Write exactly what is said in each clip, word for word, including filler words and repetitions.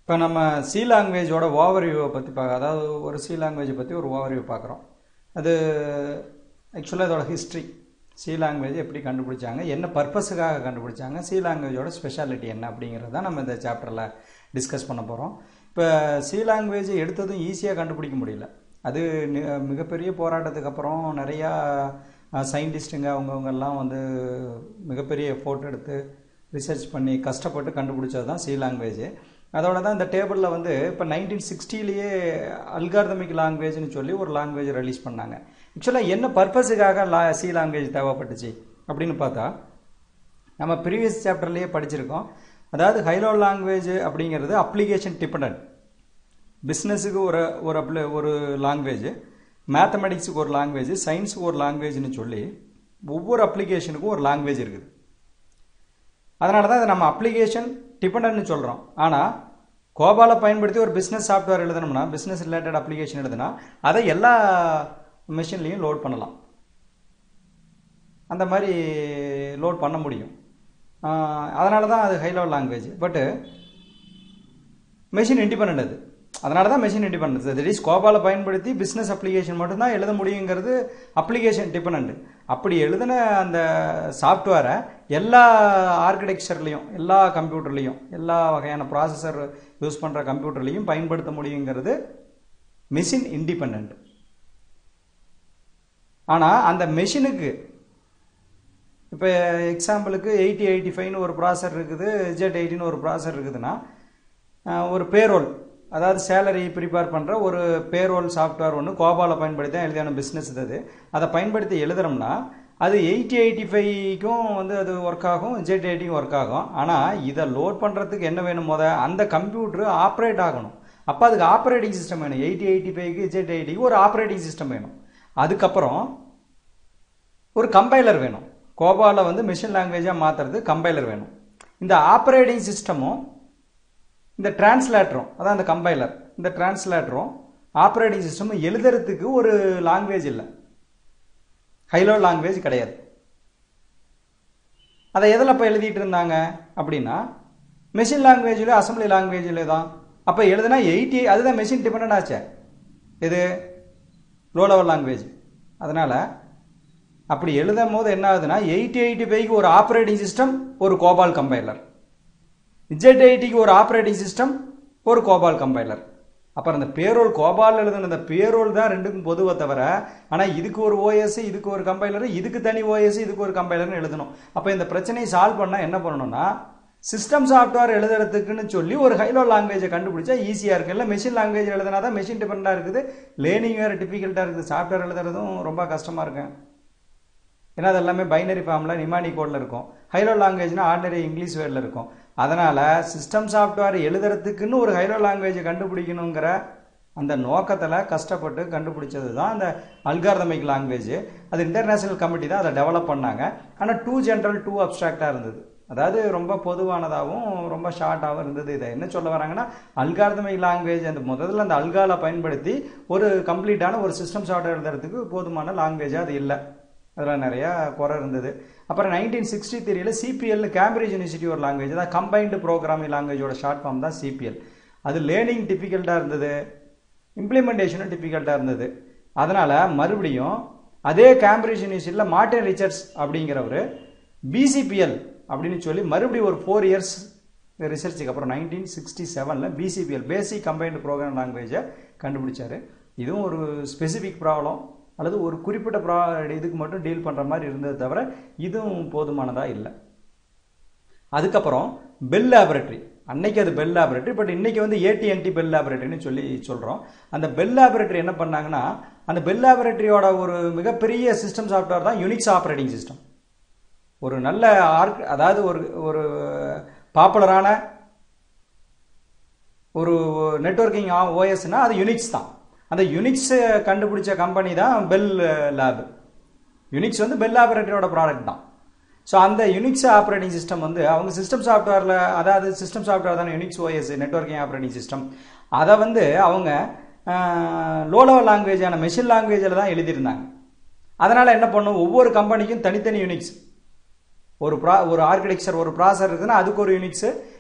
இப்போ நம்ம சி லாங்குவேஜோட ஓவர்வியூவை பற்றி பார்க்க, அதாவது ஒரு சி லாங்குவேஜை பற்றி ஒரு ஓவர்வியூ பார்க்குறோம். அது ஆக்சுவலாக இதோட ஹிஸ்ட்ரி, சி லாங்குவேஜ் எப்படி கண்டுபிடிச்சாங்க, என்ன பர்பஸுக்காக கண்டுபிடிச்சாங்க, சி லாங்குவேஜோட ஸ்பெஷாலிட்டி என்ன அப்படிங்கிறது தான் நம்ம இந்த சாப்டரில் டிஸ்கஸ் பண்ண போகிறோம். இப்போ சி லாங்குவேஜ் எடுத்ததும் ஈஸியாக கண்டுபிடிக்க முடியல. அது மிகப்பெரிய போராட்டத்துக்கு அப்புறம் நிறையா சயின்டிஸ்ட்டுங்க அவங்கவுங்கெல்லாம் வந்து மிகப்பெரிய எஃபோர்ட் எடுத்து ரிசர்ச் பண்ணி கஷ்டப்பட்டு கண்டுபிடிச்சது தான் சி லாங்குவேஜ். அதோட தான் இந்த டேபிளில் வந்து இப்போ நைன்டீன் சிக்ஸ்டிலேயே அல்காரிதமிக் லாங்குவேஜ்னு சொல்லி ஒரு லாங்குவேஜ் ரிலீஸ் பண்ணாங்க. ஆக்சுவலாக என்ன பர்பஸுக்காக லா சி லாங்குவேஜ் தேவைப்பட்டுச்சு அப்படின்னு பார்த்தா, நம்ம ப்ரீவியஸ் சாப்டர்லேயே படிச்சிருக்கோம். அதாவது ஹைலோ லாங்குவேஜ் அப்படிங்கிறது அப்ளிகேஷன் டிபெண்டன்ட். பிஸ்னஸுக்கு ஒரு ஒரு அப்ளி ஒரு லாங்குவேஜ், மேத்தமெட்டிக்ஸுக்கு ஒரு லாங்குவேஜ், சயின்ஸுக்கு ஒரு லாங்குவேஜ்னு சொல்லி ஒவ்வொரு அப்ளிகேஷனுக்கும் ஒரு லாங்குவேஜ் இருக்குது. அதனால தான் இதை நம்ம அப்ளிகேஷன் டிபெண்டன்ட்னு சொல்கிறோம். ஆனால் கோபாலை பயன்படுத்தி ஒரு பிஸ்னஸ் சாஃப்ட்வேர் எழுதணும்னா, பிஸ்னஸ் ரிலேட்டட் அப்ளிகேஷன் எழுதுனா அதை எல்லா மெஷின்லேயும் லோட் பண்ணலாம். அந்த மாதிரி லோட் பண்ண முடியும். அதனால தான் அது high level language. But machine independent அது. அதனால தான் மெஷின் இண்டிபெண்டன்ஸ். தட் இஸ் கோபாலை பயன்படுத்தி பிஸ்னஸ் அப்ளிகேஷன் மட்டும்தான் எழுத முடியுங்கிறது அப்ளிகேஷன் டிபெண்டன்ட். அப்படி எழுதின அந்த சாஃப்ட்வேரை எல்லா ஆர்கிடெக்சர்லையும், எல்லா கம்ப்யூட்டர்லையும், எல்லா வகையான ப்ராசஸர் யூஸ் பண்ணுற கம்ப்யூட்டர்லையும் பயன்படுத்த முடியுங்கிறது மெஷின் இண்டிபெண்டன்ட். ஆனால் அந்த மெஷினுக்கு இப்போ எக்ஸாம்பிளுக்கு எயிட்டி எயிட்டி ஃபைவ்னு ஒரு ப்ராசர் இருக்குது, ஜெட் எயிட்டின்னு ஒரு ப்ராசர் இருக்குதுன்னா, ஒரு பேரோல், அதாவது சேலரி ப்ரிப்பேர் பண்ணுற ஒரு பேரோல் சாஃப்ட்வேர் ஒன்று கோபாலை பயன்படுத்தி தான் எழுதியான பிஸ்னஸ் இது. அதை பயன்படுத்தி எழுதுறோம்னா அது எயிட்டி எயிட்டி ஃபைவ்க்கும் வந்து அது ஒர்க் ஆகும், ஜெட் எயிட்டிக்கும் ஒர்க் ஆகும். ஆனால் இதை லோட் பண்ணுறதுக்கு என்ன வேணும், போத அந்த கம்ப்யூட்டர் ஆப்ரேட் ஆகணும். அப்போ அதுக்கு ஆப்ரேட்டிங் சிஸ்டம் வேணும். எயிட்டி எயிட்டி ஃபைவ்க்கு ஜெட் எயிட்டிக்கு ஒரு ஆப்ரேட்டிங் சிஸ்டம் வேணும். அதுக்கப்புறம் ஒரு கம்பைலர் வேணும். கோபாலை வந்து மிஷின் லாங்குவேஜாக மாற்றுறது கம்பைலர் வேணும். இந்த ஆப்ரேட்டிங் சிஸ்டமும் இந்த டிரான்ஸ்லேட்டரும், அதான் அந்த கம்பைலர், இந்த டிரான்ஸ்லேட்டரும் ஆப்ரேட்டிங் சிஸ்டமும் எழுதுறதுக்கு ஒரு லாங்குவேஜ் இல்லை, ஹைலோ லாங்குவேஜ் கிடையாது. அதை எதில் அப்போ எழுதிட்டு இருந்தாங்க அப்படின்னா, மெஷின் லாங்குவேஜில், அசம்பிளி லாங்குவேஜில் தான். அப்போ எழுதுனா எயிட்டி, அதுதான் மெஷின் டிபெண்டன்ட் ஆச்சு. இது லோ லெவல் லாங்குவேஜ். அதனால் அப்படி எழுதும் போது என்ன ஆகுதுன்னா, எயிட்டி எயிட்டி ஃபைவ்க்கு ஒரு ஆப்ரேட்டிங் சிஸ்டம், ஒரு கோபால் கம்பைலர், ஜெட் எயிட்டிக்கு ஒரு ஆப்ரேட்டிங் சிஸ்டம், ஒரு கோபால் கம்பைலர். அப்புறம் அந்த பேரோல், கோபால் எழுதுன அந்த பேரோல் தான் ரெண்டுக்கும் பொதுவை தவிர, ஆனால் இதுக்கு ஒரு ஓஎஸ், இதுக்கு ஒரு கம்பைலர், இதுக்கு தனி ஓஎஸ், இதுக்கு ஒரு கம்பைலர்னு எழுதணும். அப்போ இந்த பிரச்சனையை சால்வ் பண்ணால் என்ன பண்ணணும்னா, சிஸ்டம் சாஃப்ட்வேர் எழுதுறதுக்குன்னு சொல்லி ஒரு ஹைலோ லாங்குவேஜை கண்டுபிடிச்சா ஈஸியாக இருக்குது. இல்லை மெஷின் லாங்குவேஜ் எழுதுனா தான் மெஷின் டிபெண்டாக இருக்குது, லேர்னிங் வேறு டிஃபிகல்ட்டாக இருக்குது, சாஃப்ட்வேர் எழுதுறதும் ரொம்ப கஷ்டமாக இருக்கு. ஏன்னா அது எல்லாமே பைனரி ஃபார்மில் நிமானி கோடில் இருக்கும். ஹைலோ லாங்குவேஜ்னா ஆர்டினரி இங்கிலீஷ் வேர்டில் இருக்கும். அதனால் சிஸ்டம் சாஃப்ட்வேர் எழுதுறதுக்குன்னு ஒரு ஹைலோ லாங்குவேஜை கண்டுபிடிக்கணுங்கிற அந்த நோக்கத்தில் கஷ்டப்பட்டு கண்டுபிடிச்சது தான் அந்த அல்காரிதமிக் லாங்குவேஜ். அது இன்டர்நேஷ்னல் கமிட்டி தான் அதை டெவலப் பண்ணாங்க. ஆனால் டூ ஜென்ரல், டூ அப்ட்ராக்டாக இருந்தது. அதாவது ரொம்ப பொதுவானதாகவும் ரொம்ப ஷார்ட்டாகவும் இருந்தது. இதை என்ன சொல்ல வராங்கன்னா, அல்காரிதமிக் லாங்குவேஜ் அந்த முதல்ல அந்த அல்காலை பயன்படுத்தி ஒரு கம்ப்ளீட்டான ஒரு சிஸ்டம் சாஃப்ட்வேர் எழுதுறதுக்கு போதுமான லாங்குவேஜாக அது இல்லை. அதில் நிறையா குறை இருந்தது. அப்புறம் நைன்டீன் சிக்ஸ்டி த்ரீல சிபிஎல், கேம்பிரிட்ஜ் யூனிவர்சிட்டி ஒரு லாங்குவேஜ் தான், கம்பைன்டு ப்ரோக்ராமிங் லாங்குவேஜோட ஷார்ட் ஃபார்ம் தான் சிபிஎல். அது லேர்னிங் டிஃபிகல்ட்டாக இருந்தது, இம்ப்ளிமெண்டேஷனும் டிஃபிகல்ட்டாக இருந்தது. அதனால் மறுபடியும் அதே கேம்பிரிட்ஜ் யூனிவர்சிட்டியில் மார்ட்டின் ரிச்சர்ட்ஸ் அப்படிங்கிறவர் பிசிபிஎல் அப்படின்னு சொல்லி மறுபடியும் ஒரு ஃபோர் இயர்ஸ் ரிசர்ச்சுக்கு அப்புறம் நைன்டீன் சிக்ஸ்டி செவனில் பிசிபிஎல், பேசிக் கம்பைன்டு ப்ரோக்ராம் லாங்குவேஜை கண்டுபிடிச்சார். இதுவும் ஒரு ஸ்பெசிஃபிக் ப்ராப்ளம் அல்லது ஒரு குறிப்பிட்ட ப்ரா இதுக்கு மட்டும் டீல் பண்ணுற மாதிரி இருந்தது தவிர இதுவும் போதுமானதாக இல்லை. அதுக்கப்புறம் பெல் லேபரட்டரி, அன்னைக்கு அது பெல் லேபரட்டரி, பட் இன்னைக்கு வந்து ஏடிஎன்டி பெல் லேபரட்டரின்னு சொல்லி சொல்கிறோம். அந்த பெல் லேபரட்டரி என்ன பண்ணாங்கன்னா, அந்த பெல் லேபரட்டரியோட ஒரு மிகப்பெரிய சிஸ்டம் சாஃப்ட்வேர் தான் யுனிக்ஸ் ஆப்ரேட்டிங் சிஸ்டம். ஒரு நல்ல ஆர்க், அதாவது ஒரு ஒரு பாப்புலரான ஒரு நெட்வொர்க்கிங் ஓஎஸ்னா அது யுனிக்ஸ் தான். அந்த யுனிக்ஸ் கண்டுபிடிச்ச கம்பெனி தான் பெல் லேப். யுனிக்ஸ் வந்து பெல் ஆப்ரேட்டரோட ப்ராடக்ட் தான். ஸோ அந்த யுனிக்ஸ் ஆப்ரேட்டிங் சிஸ்டம் வந்து அவங்க சிஸ்டம் சாஃப்ட்வேரில், அதாவது சிஸ்டம் சாஃப்ட்வேர் தானே Unix OS, networking operating system, அதை வந்து அவங்க லோ லெவல் லாங்குவேஜான மெஷின் லாங்குவேஜில் தான் எழுதியிருந்தாங்க. அதனால் என்ன பண்ணும், ஒவ்வொரு கம்பெனிக்கும் தனித்தனி யுனிக்ஸ், ஒரு ப்ரா ஒரு ஆர்கிடெக்சர், ஒரு ப்ராசர் இருக்குதுன்னா அதுக்கு ஒரு யூனிக்ஸ்,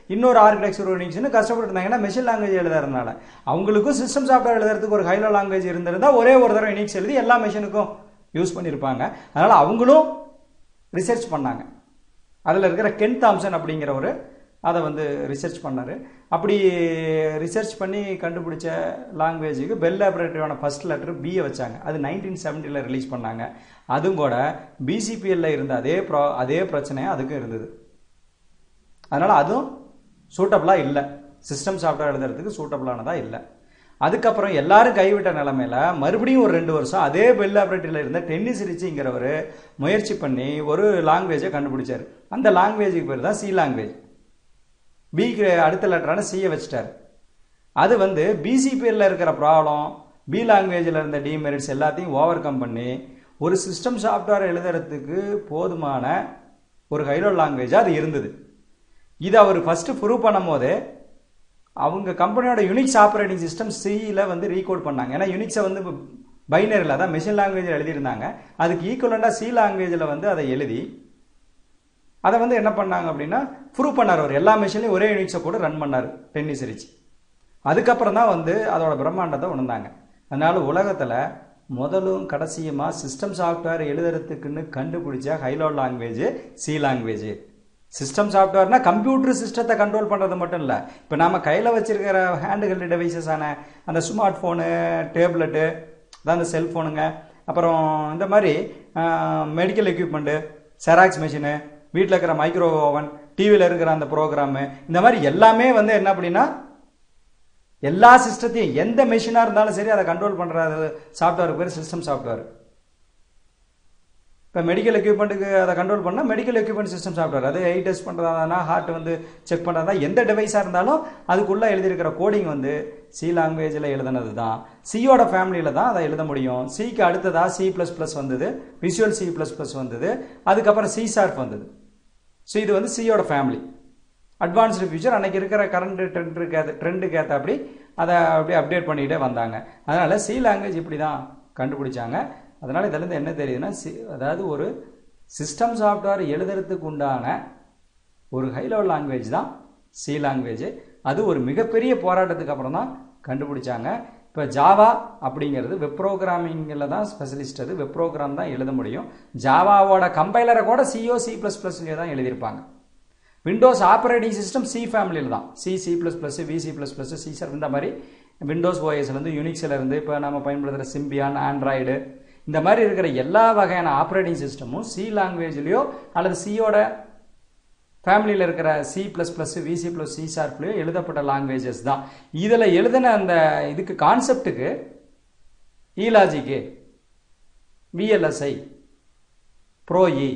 இன்னொரு ஆர்கிடெக்சர் யூனிக்ஸ்னு கஷ்டப்பட்டு இருந்தாங்கன்னா மெஷின் லாங்குவேஜ் எழுதுறதுனால அவங்களுக்கும் சிஸ்டம் சாஃப்ட்வேர் எழுதுறதுக்கு ஒரு ஹைலோ லாங்குவேஜ் இருந்திருந்தால் ஒரே ஒரு தடவை யூனிக்ஸ் எழுதி எல்லா மெஷினுக்கும் யூஸ் பண்ணியிருப்பாங்க. அதனால் அவங்களும் ரிசர்ச் பண்ணாங்க. அதில் இருக்கிற கென் தாம்சன் அப்படிங்கிற ஒரு அதை வந்து ரிசர்ச் பண்ணார். அப்படி ரிசர்ச் பண்ணி கண்டுபிடிச்ச லாங்குவேஜுக்கு பெல் லேபரேட்டரியான ஃபர்ஸ்ட் லெட்டர் பியை வச்சாங்க. அது நைன்டீன் செவன்ட்டியில் ரிலீஸ் பண்ணாங்க. அதுவும் கூட பிசிபிஎல்ல இருந்த அதே ப்ரா அதே பிரச்சனையாக அதுக்கும் இருந்தது. அதனால் அதுவும் சூட்டபிளாக இல்லை, சிஸ்டம் சாஃப்ட்வேர் எழுதுறதுக்கு சூட்டபிளானதாக இல்லை. அதுக்கப்புறம் எல்லாரும் கைவிட்ட நிலைமையில மறுபடியும் ஒரு ரெண்டு வருஷம் அதே பெல் லேபரேட்டரியில் இருந்த டென்னிஸ் ரிச்சிங்கிறவர் முயற்சி பண்ணி ஒரு லாங்குவேஜை கண்டுபிடிச்சார். அந்த லாங்குவேஜுக்கு பேர் தான் சி லாங்குவேஜ். பிக்கு அடுத்த லெட்டரான சியை வச்சுட்டார். அது வந்து பிசிபிஎல்ல இருக்கிற ப்ராப்ளம், பி லாங்குவேஜில் இருந்த டிமெரிட்ஸ் எல்லாத்தையும் ஓவர் கம் பண்ணி ஒரு சிஸ்டம் சாஃப்ட்வேர் எழுதுறதுக்கு போதுமான ஒரு ஹைலோ லாங்குவேஜாக அது இருந்தது. இதை அவர் ஃபர்ஸ்ட் ப்ரூவ் பண்ணும் போது அவங்க கம்பெனியோட யூனிக்ஸ் ஆப்ரேட்டிங் சிஸ்டம் சியில் வந்து ரீகோட் பண்ணாங்க. ஏன்னா யூனிக்ஸை வந்து பைனரியில் தான் மெஷின் லாங்குவேஜில் எழுதியிருந்தாங்க. அதுக்கு ஈக்குவலண்டாக சி லாங்குவேஜில் வந்து அதை எழுதி அதை வந்து என்ன பண்ணாங்க அப்படின்னா ப்ரூவ் பண்ணார். அவர் எல்லா மெஷின்லையும் ஒரே யூனிக்ஸை கூட ரன் பண்ணார் டென்னிஸ் ரிச். அதுக்கப்புறம் தான் வந்து அதோட பிரம்மாண்டத்தை உணர்ந்தாங்க. அதனால உலகத்தில் முதலும் கடைசியுமா சிஸ்டம் சாஃப்ட்வேர் எழுதுறதுக்குன்னு கண்டுபிடிச்ச high level language C language. System சாஃப்ட்வேர்னா கம்ப்யூட்டர் சிஸ்டத்தை கண்ட்ரோல் பண்ணுறது மட்டும் இல்லை. இப்போ நாம் கையில் வச்சிருக்கிற ஹேண்டுஹெல்டு டிவைசஸான அந்த ஸ்மார்ட் ஃபோனு, டேப்லெட்டு, அதான் அந்த செல்ஃபோனுங்க, அப்புறம் இந்த மாதிரி மெடிக்கல் எக்யூப்மெண்ட்டு, செராக்ஸ் மிஷினு, வீட்டில் இருக்கிற மைக்ரோ ஓவன், டிவியில் இருக்கிற அந்த ப்ரோக்ராமு, இந்த மாதிரி எல்லாமே வந்து என்ன அப்படின்னா எல்லா சிஸ்டத்தையும் எந்த மெஷினாக இருந்தாலும் சரி அதை கண்ட்ரோல் பண்ணுற சாஃப்ட்வேருக்கு பேர் சிஸ்டம் சாஃப்ட்வேர். இப்போ மெடிக்கல் எக்யூப்மெண்ட்டுக்கு அதை கண்ட்ரோல் பண்ணால் மெடிக்கல் எக்யூப்மெண்ட் சிஸ்டம் சாஃப்ட்வேர். அது ஐ டெஸ்ட் பண்ணுறதானா, ஹார்ட் வந்து செக் பண்ணுறதா, எந்த டிவைஸாக இருந்தாலும் அதுக்குள்ளே எழுதியிருக்கிற கோடிங் வந்து சி லாங்குவேஜில் எழுதுனது தான். சியோட ஃபேமிலியில் தான் அதை எழுத முடியும். சிக்கு அடுத்ததாக சி ப்ளஸ் ப்ளஸ் வந்தது, விஷுவல் சி ப்ளஸ் ப்ளஸ் வந்தது, அதுக்கப்புறம் சி ஷார்ப் வந்தது. ஸோ இது வந்து சியோட ஃபேமிலி. அட்வான்ஸ்டு ஃபியூச்சர் அன்னைக்கு இருக்கிற கரண்ட் ட்ரெண்டுக்கு ஏற்ற ட்ரெண்டுக்கு ஏற்ற அப்படி அதை அப்படியே அப்டேட் பண்ணிகிட்டே வந்தாங்க. அதனால் சி லாங்குவேஜ் இப்படி தான் கண்டுபிடிச்சாங்க. அதனால் இதிலேருந்து என்ன தெரியுதுன்னா சி அதாவது ஒரு சிஸ்டம் சாஃப்ட்வேர் எழுதுறதுக்கு உண்டான ஒரு ஹை லெவல் லாங்குவேஜ் தான் சி லாங்குவேஜ். அது ஒரு மிகப்பெரிய போராட்டத்துக்கு அப்புறம் தான் கண்டுபிடிச்சாங்க. இப்போ ஜாவா அப்படிங்கிறது வெப் ப்ரோக்ராமிங்கில் தான் ஸ்பெஷலிஸ்ட். அது வெப் ப்ரோக்ராம் தான் எழுத முடியும். ஜாவாவோட கம்பைலரை கூட சிஓ சி ப்ளஸ் ப்ளஸ்லேயே தான் எழுதியிருப்பாங்க. விண்டோஸ் ஆப்ரேட்டிங் சிஸ்டம் சி ஃபேமிலியில் தான். C C plus plus, VC plus plus, C sharp, இந்த மாதிரி விண்டோஸ் ஓஎஸ்லேருந்து யூனிக்ஸ்லேருந்து இப்போ நம்ம பயன்படுத்துகிற சிம்பியான், ஆண்ட்ராய்டு, இந்த மாதிரி இருக்கிற எல்லா வகையான ஆப்ரேட்டிங் சிஸ்டமும் சி லாங்குவேஜ்லையோ அல்லது சியோட ஃபேமிலியில் இருக்கிற C plus plus, VC plus, C ஷார்ப்லையோ எழுதப்பட்ட லாங்குவேஜஸ் தான். இதில் எழுதின அந்த இதுக்கு கான்செப்டுக்கு இலாஜிக்கு, விஎல்எஸ்ஐ, ப்ரோஇ,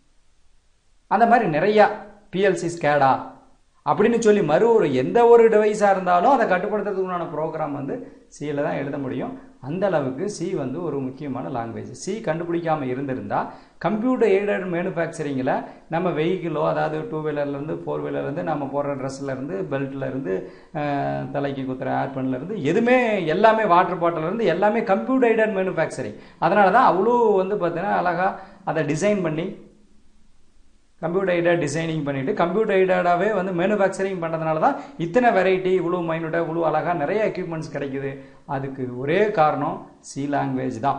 அந்த மாதிரி நிறையா பிஎல்சி, ஸ்கேடா அப்படின்னு சொல்லி மறு ஒரு எந்த ஒரு டிவைஸாக இருந்தாலும் அதை கட்டுப்படுத்துறதுக்குண்டான ப்ரோக்ராம் வந்து சியில் தான் எழுத முடியும். அந்த அளவுக்கு சி வந்து ஒரு முக்கியமான லாங்குவேஜ். சி கண்டுபிடிக்காமல் இருந்திருந்தால் கம்ப்யூட்டர் எய்டட் மேனுஃபேக்சரிங்கில் நம்ம வெஹிக்கிளோ, அதாவது டூ வீலர்லேருந்து ஃபோர் வீலர்லேருந்து நம்ம போடுற ட்ரெஸ்லேருந்து, பெல்ட்லேருந்து, தலைக்கு குத்துற ஏர்பன்லேருந்து, எதுவுமே எல்லாமே வாட்டர் பாட்டிலேருந்து எல்லாமே கம்ப்யூட்டர் எய்டட் மேனுஃபேக்சரிங். அதனால தான் அவ்வளோ வந்து பார்த்தீங்கன்னா அழகாக அதை டிசைன் பண்ணி கம்ப்யூட்டர் எய்டட் டிசைனிங் பண்ணிவிட்டு கம்ப்யூட்டர் எய்டடாகவே வந்து மேனுஃபேக்சரிங் பண்ணுறதுனால தான் இத்தனை வெரைட்டி, இவ்வளோ மைனூட்டாக, இவ்வளோ அழகாக நிறைய எக்யூப்மெண்ட்ஸ் கிடைக்குது. அதுக்கு ஒரே காரணம் சி லாங்குவேஜ் தான்.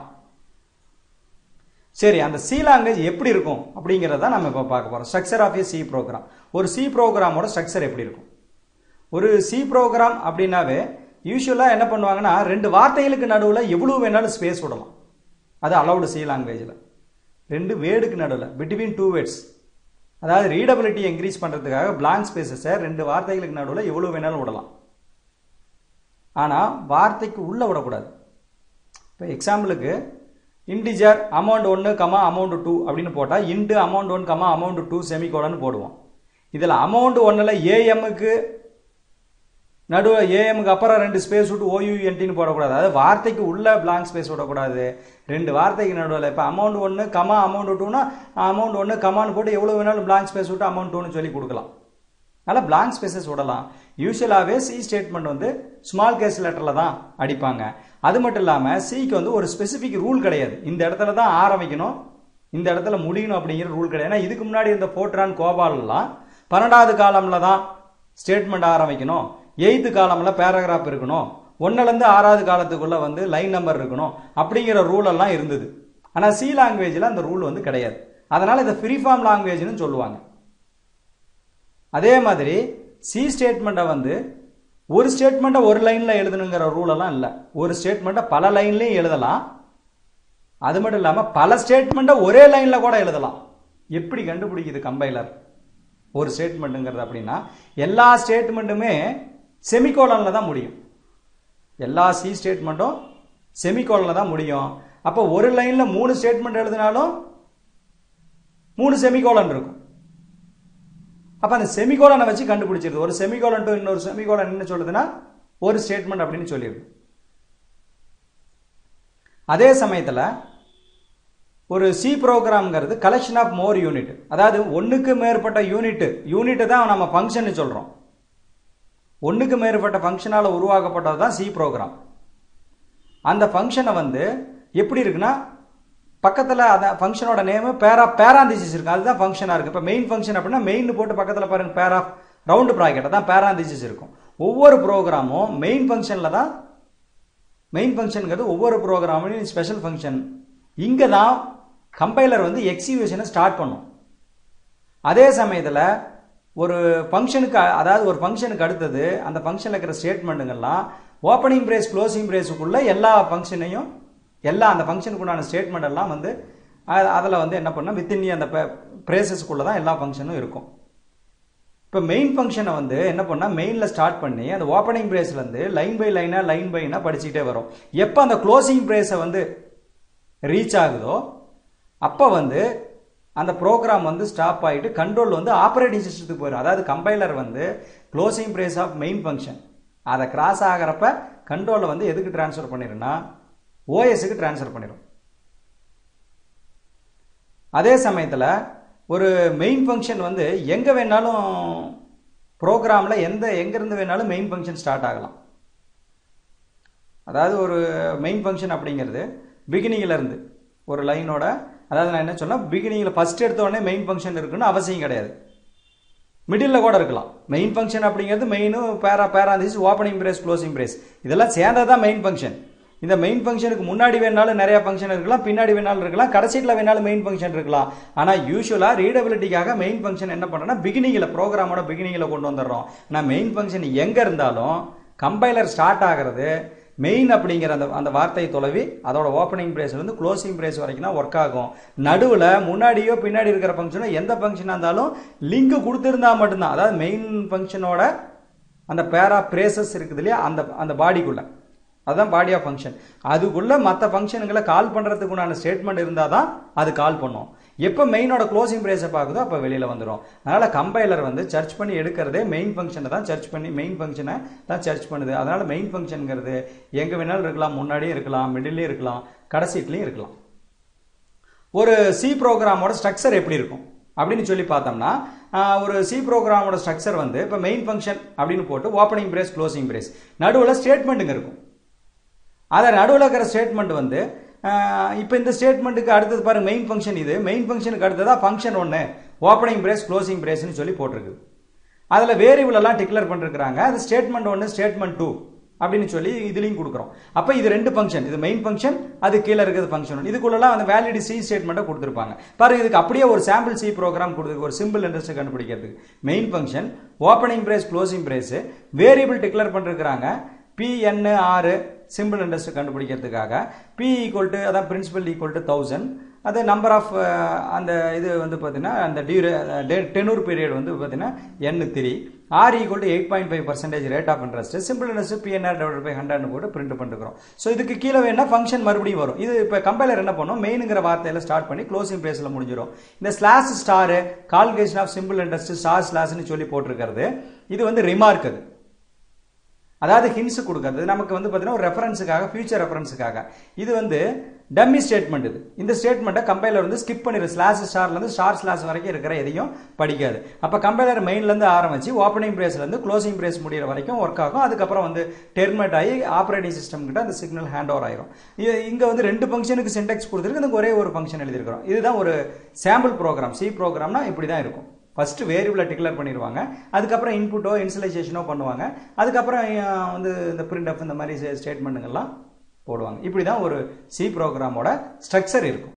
சரி, அந்த சி லாங்குவேஜ் எப்படி இருக்கும் அப்படிங்கிறத நம்ம இப்போ பார்க்க போகிறோம். Structure of a C program. ஒரு சி ப்ரோக்ராமோட ஸ்ட்ரக்சர் எப்படி இருக்கும்? ஒரு சி ப்ரோக்ராம் அப்படின்னாவே யூஸ்வலாக என்ன பண்ணுவாங்கன்னா ரெண்டு வார்த்தைகளுக்கு நடுவில் எவ்வளோ வேணாலும் ஸ்பேஸ் விடலாம். அது அலௌடு சி லாங்குவேஜில். ரெண்டு வேர்டுக்கு நடுவில், பிட்வீன் டூ வேர்ட்ஸ், அதாவது ரீடபிலிட்டி இன்க்ரீஸ் பண்ணுறதுக்காக பிளாங்க் ஸ்பேசஸை ரெண்டு வார்த்தைகளுக்கு நடுவில் எவ்வளோ வேணாலும் விடலாம். ஆனால் வார்த்தைக்கு உள்ளே விடக்கூடாது. இப்போ எக்ஸாம்பிளுக்கு இன்டிஜர் அமௌண்ட் ஒன்று கமா அமௌண்ட் டூ அப்படின்னு போட்டால் int amount one comma amount two செமிகோலன்னு போடுவோம். இதில் அமௌண்ட் ஒன்றில் ஏஎம்முக்கு நடுவில் ஏஎம்க்கு அப்புறம் ரெண்டு ஸ்பேஸ் விட்டு ஓயூஎன்டின்னு போடக்கூடாது. அதாவது வார்த்தைக்கு உள்ள பிளாங்க் ஸ்பேஸ் விடக்கூடாது. ரெண்டு வார்த்தைக்கு நடுவில் இப்போ அமௌண்ட் ஒன்று கமா அமௌண்ட் டூனா அமௌண்ட் ஒன்று கமான்னு போட்டு எவ்வளோ வேணாலும் பிளாங்க் ஸ்பேஸ் விட்டு அமௌண்ட் டூன்னு சொல்லி கொடுக்கலாம். அதனால் பிளாங்க் ஸ்பேசஸ் விடலாம். யூஸ்வலாகவே சி ஸ்டேட்மெண்ட் வந்து ஸ்மால் கேஸ் லெட்டரில் தான் அடிப்பாங்க. அது மட்டும் இல்லாமல் சிக்கு வந்து ஒரு ஸ்பெசிஃபிக் ரூல் கிடையாது. இந்த இடத்துல தான் ஆரம்பிக்கணும், இந்த இடத்துல முடியணும் அப்படிங்கிற ரூல் கிடையாது. ஏன்னா இதுக்கு முன்னாடி இந்த போர்ட்ரான் கோபால்லாம் பன்னெண்டாவது காலம்ல தான் ஸ்டேட்மெண்ட் ஆரம்பிக்கணும், எயித்து காலமில் பேராகிராஃப் இருக்கணும், ஒன்னுலேருந்து ஆறாவது காலத்துக்குள்ள வந்து லைன் நம்பர் இருக்கணும் அப்படிங்கிற ரூல் எல்லாம் இருந்தது. ஆனால் சி லாங்குவேஜில் அந்த ரூல் வந்து கிடையாது. அதனால் இதை ஃப்ரீ ஃபார்ம் லாங்குவேஜ்னு சொல்லுவாங்க. அதே மாதிரி சி ஸ்டேட்மெண்ட்டை வந்து ஒரு ஸ்டேட்மெண்ட்டை ஒரு லைனில் எழுதணுங்கிற ரூல் எல்லாம் இல்லை. ஒரு ஸ்டேட்மெண்ட்டை பல லைன்லையும் எழுதலாம். அது மட்டும் இல்லாமல் பல ஸ்டேட்மெண்ட்டை ஒரே லைனில் கூட எழுதலாம். எப்படி கண்டுபிடிக்குது கம்பைலர் ஒரு ஸ்டேட்மெண்ட்டுங்கிறது அப்படின்னா, எல்லா ஸ்டேட்மெண்ட்டுமே செமிகோலனில் தான் முடியும். எல்லா சி ஸ்டேட்மெண்ட்டும் செமிகோலனில் தான் முடியும். அப்போ ஒரு லைனில் மூணு ஸ்டேட்மெண்ட் எழுதினாலும் மூணு செமிகோலன் இருக்கும். அப்போ அந்த செமிகோலனை வச்சு கண்டுபிடிச்சிருது. ஒரு செமிகோலன் டு இன்னொரு செமிகோலன் என்ன சொல்லுதுன்னா ஒரு ஸ்டேட்மெண்ட் அப்படின்னு சொல்லிடுது. அதே சமயத்தில் ஒரு சி ப்ரோக்ராம்ங்கிறது கலெக்ஷன் ஆஃப் மோர் யூனிட். அதாவது ஒன்றுக்கு மேற்பட்ட யூனிட் யூனிட் தான் நம்ம ஃபங்க்ஷன் சொல்கிறோம். ஒன்றுக்கு மேற்பட்ட ஃபங்க்ஷனால் உருவாக்கப்பட்டது தான் சி ப்ரோக்ராம். அந்த ஃபங்க்ஷனை வந்து எப்படி இருக்குன்னா, பக்கத்தில் அந்த ஃபங்க்ஷனோட நேமு பேரா பேராந்திசிஸ் இருக்கு. அதுதான் ஃபங்க்ஷனாக இருக்குது. இப்போ மெயின் ஃபங்க்ஷன் அப்படின்னா மெயின் போட்டு பக்கத்தில் பாருங்க பேரா ரவுண்டு ப்ராக்கெட் தான் பேராந்திசிஸ் இருக்கும். ஒவ்வொரு ப்ரோக்ராமும் மெயின் ஃபங்க்ஷனில் தான், மெயின் ஃபங்க்ஷனுங்கிறது ஒவ்வொரு ப்ரோக்ராமும் ஸ்பெஷல் ஃபங்க்ஷன். இங்கே தான் கம்பைலர் வந்து எக்ஸிக்யூஷனை ஸ்டார்ட் பண்ணும். அதே சமயத்தில் ஒரு ஃபங்க்ஷனுக்கு, அதாவது ஒரு ஃபங்க்ஷனுக்கு அடுத்தது அந்த ஃபங்க்ஷனில் இருக்கிற ஸ்டேட்மெண்ட்டுங்கள்லாம் ஓப்பனிங் பிரேஸ் க்ளோசிங் பிரேஸுக்குள்ள எல்லா ஃபங்க்ஷனையும் எல்லா அந்த ஃபங்க்ஷனுக்குண்டான ஸ்டேட்மெண்ட் எல்லாம் வந்து அதில் வந்து என்ன பண்ணால் வித்தின் அந்த பிரேசஸ்க்குள்ளே தான் எல்லா ஃபங்க்ஷனும் இருக்கும். இப்போ மெயின் ஃபங்க்ஷனை வந்து என்ன பண்ணால் மெயினில் ஸ்டார்ட் பண்ணி அந்த ஓப்பனிங் பிரேஸ்லேருந்து லைன் பை லைனாக லைன் பைனாக படிச்சுக்கிட்டே வரும். எப்போ அந்த க்ளோசிங் பிரேஸை வந்து ரீச் ஆகுதோ அப்போ வந்து அந்த ப்ரோக்ராம் வந்து ஸ்டாப் ஆகிட்டு கண்ட்ரோல் வந்து ஆப்ரேட்டிங் சிஸ்டத்துக்கு போயிடும். அதாவது கம்பைலர் வந்து closing brace of main function அதை கிராஸ் ஆகிறப்ப கண்ட்ரோலை வந்து எதுக்கு டிரான்ஸ்ஃபர் பண்ணிடும்னா ஓஎஸ்க்கு டிரான்ஸ்ஃபர் பண்ணிடும். அதே சமயத்தில் ஒரு மெயின் ஃபங்க்ஷன் வந்து எங்கே வேணாலும் ப்ரோக்ராமில் எந்த எங்கேருந்து வேணாலும் மெயின் ஃபங்க்ஷன் ஸ்டார்ட் ஆகலாம். அதாவது ஒரு மெயின் ஃபங்க்ஷன் அப்படிங்கிறது பிகினிங்கில் இருந்து ஒரு லைனோட, அதாவது நான் என்ன சொன்னால் பிகினிங்கில் ஃபர்ஸ்ட் எடுத்த உடனே மெயின் ஃபங்க்ஷன் இருக்குன்னு அவசியம் கிடையாது. மிடில் கூட இருக்கலாம். மெயின் ஃபங்க்ஷன் அப்படிங்கிறது main para parenthesis opening brace closing brace இதெல்லாம் சேர்ந்தது தான் மெயின் ஃபங்க்ஷன். இந்த மெயின் ஃபங்க்ஷனுக்கு முன்னாடி வேணாலும் நிறைய ஃபங்க்ஷன் இருக்கலாம், பின்னாடி வேணாலும் இருக்கலாம், கடைசியில் வேணாலும் மெயின் ஃபங்க்ஷன் இருக்கலாம். ஆனால் யூஸ்வலாக ரீடபிலிட்டிக்காக மெயின் ஃபங்க்ஷன் என்ன பண்ணுறோம்னா பிகினிங்கில் ப்ரோக்ராமோட பிகினிங்கில் கொண்டு வந்துடுறோம். ஆனால் மெயின் ஃபங்க்ஷன் எங்கே இருந்தாலும் கம்பைலர் ஸ்டார்ட் ஆகிறது மெயின் அப்படிங்கிற அந்த அந்த வார்த்தையை தொலைவி அதோட ஓப்பனிங் பிரேஸ்லேருந்து க்ளோசிங் பிரேஸ் வரைக்கும் தான் ஒர்க் ஆகும். நடுவில் முன்னாடியோ பின்னாடி இருக்கிற ஃபங்க்ஷனோ எந்த ஃபங்க்ஷனாக இருந்தாலும் லிங்க் கொடுத்துருந்தா மட்டும்தான், அதாவது மெயின் ஃபங்க்ஷனோட அந்த பேரா பிரேசஸ் இருக்குது இல்லையா, அந்த அந்த பாடிக்குள்ள, அதுதான் பாடி ஆஃப் ஃபங்க்ஷன். அதுக்குள்ள மற்ற ஃபங்க்ஷனுங்களை கால் பண்ணுறதுக்குண்டான ஸ்டேட்மெண்ட் இருந்தால் தான் அது கால் பண்ணும். எப்போ மெயினோட க்ளோசிங் பிரேஸை பார்க்குதோ அப்போ வெளியில் வந்துடும். அதனால் கம்பைலர் வந்து சர்ச் பண்ணி எடுக்கிறதே மெயின் ஃபங்க்ஷனை தான் சர்ச் பண்ணி மெயின் ஃபங்க்ஷனை தான் சர்ச் பண்ணுது. அதனால் மெயின் ஃபங்க்ஷனுங்கிறது எங்கே வேணாலும் இருக்கலாம், முன்னாடியும் இருக்கலாம், மிடில்லையும் இருக்கலாம், கடைசீட்லையும் இருக்கலாம். ஒரு சி ப்ரோக்ராமோட ஸ்ட்ரக்சர் எப்படி இருக்கும் அப்படின்னு சொல்லி பார்த்தோம்னா, ஒரு சி ப்ரோக்ராமோட ஸ்ட்ரக்சர் வந்து இப்போ மெயின் ஃபங்க்ஷன் அப்படின்னு போட்டு ஓப்பனிங் பிரேஸ் க்ளோசிங் பிரேஸ் நடுவில் ஸ்டேட்மெண்ட்டுங்க இருக்கும். அதை நடுவில் இருக்கிற ஸ்டேட்மெண்ட் வந்து இப்போ இந்த ஸ்டேட்மெண்ட்டுக்கு அடுத்தது பாருங்க மெயின் ஃபங்க்ஷன், இது மெயின் ஃபங்க்ஷனுக்கு அடுத்ததாக ஃபங்க்ஷன் ஒன்று ஓப்பனிங் பிரேஸ் க்ளோசிங் பிரேஸ்ன்னு சொல்லி போட்டிருக்கு. அதில் வேரியபிள் எல்லாம் டிக்ளேர் பண்ணிருக்கிறாங்க. அது ஸ்டேட்மெண்ட் ஒன்று ஸ்டேட்மெண்ட் டூ அப்படின்னு சொல்லி இதுலையும் கொடுக்குறோம். அப்போ இது ரெண்டு ஃபங்க்ஷன், இது மெயின் ஃபங்க்ஷன், அது கீழே இருக்கிறது ஃபங்க்ஷன் ஒன்று. இதுக்குள்ளலாம் அந்த வேலிட் சி ஸ்டேட்மெண்ட்டை கொடுத்துருப்பாங்க. பாருங்க இதுக்கு அப்படியே ஒரு சாம்பிள் சி ப்ரோக்ராம் கொடுத்துருக்கு, ஒரு சிம்பிள் இன்ட்ரெஸ்ட் கண்டுபிடிக்கிறதுக்கு. Main function opening brace closing brace variable declare பண்ணிருக்கிறாங்க. பி என் ஆறு சிம்பிள் இன்ட்ரெஸ்ட் கண்டுபிடிக்கிறதுக்காக பி ஈக்குவல் டு அதான் பிரின்சிபல் ஈக்குவல் டு தௌசண்ட், அது நம்பர் ஆஃப் அந்த இது வந்து பார்த்தீங்கன்னா அந்த டியூரே டெனூர் பீரியட் வந்து பார்த்தீங்கன்னா N three, R equal to eight point five percentage rate of interest, simple interest PNR divide by hundred போட்டு பிரிண்ட் பண்ணிருக்கிறோம். ஸோ இதுக்கு கீழே வேணா ஃபங்க்ஷன் மறுபடியும் வரும். இது இப்போ கம்பைலர் என்ன பண்ணும், மெயினுங்கிற வார்த்தையில ஸ்டார்ட் பண்ணி க்ளோசிங் பிரேஸ்ல முடிஞ்சிடும். இந்த slash star calculation of simple interest star ஸ்லாஷ்னு சொல்லி போட்டிருக்கிறது, இது வந்து ரிமார்க், அது அதாவது ஹின்ஸ் கொடுக்கிறது நமக்கு வந்து பார்த்தீங்கன்னா ஒரு ரெஃபரன்ஸுக்காக, ஃபியூச்சர் ரெஃபரன்ஸுக்காக. இது வந்து டம்மி ஸ்டேட்மெண்ட். இது இந்த ஸ்டேட்மெண்ட்டை கம்பைலர் வந்து ஸ்கிப் பண்ணிடு. ஸ்லாஷ் ஸ்டார்லேருந்து ஸ்டார் ஸ்லாஷ் வரைக்கும் இருக்கிற எதையும் படிக்காது. அப்போ கம்பைலர் மெயின்லேருந்து ஆரம்பிச்சு ஓப்பனிங் பிரேஸ்லேருந்து க்ளோசிங் பிரேஸ் முடிகிற வரைக்கும் ஒர்க் ஆகும். அதுக்கப்புறம் வந்து டெர்மினேட் ஆகி ஆப்ரேட்டிங் சிஸ்டம் கிட்ட அந்த சிக்னல் ஹேண்ட் ஓவர் ஆயிரும். இங்கே வந்து ரெண்டு ஃபங்க்ஷனுக்கு சின்டெக்ஸ் கொடுத்துருக்கு, இதுக்கு ஒரே ஒரு ஃபங்க்ஷன் எழுதியிருக்கிறோம். இதுதான் ஒரு சாம்பிள் ப்ரோக்ராம். சி ப்ரோக்ராம்னா இப்படி தான் இருக்கும். ஃபர்ஸ்ட் வேரியபிளை டிக்ளேர் பண்ணிடுவாங்க, அதுக்கப்புறம் இன்புட்டோ இனிஷியலைசேஷனோ பண்ணுவாங்க, அதுக்கப்புறம் வந்து இந்த பிரிண்ட் எஃப் இந்த மாதிரி ஸ்டேட்மெண்ட்டுங்கெல்லாம் போடுவாங்க. இப்படி தான் ஒரு சி ப்ரோக்ராமோட ஸ்ட்ரக்சர் இருக்கும்.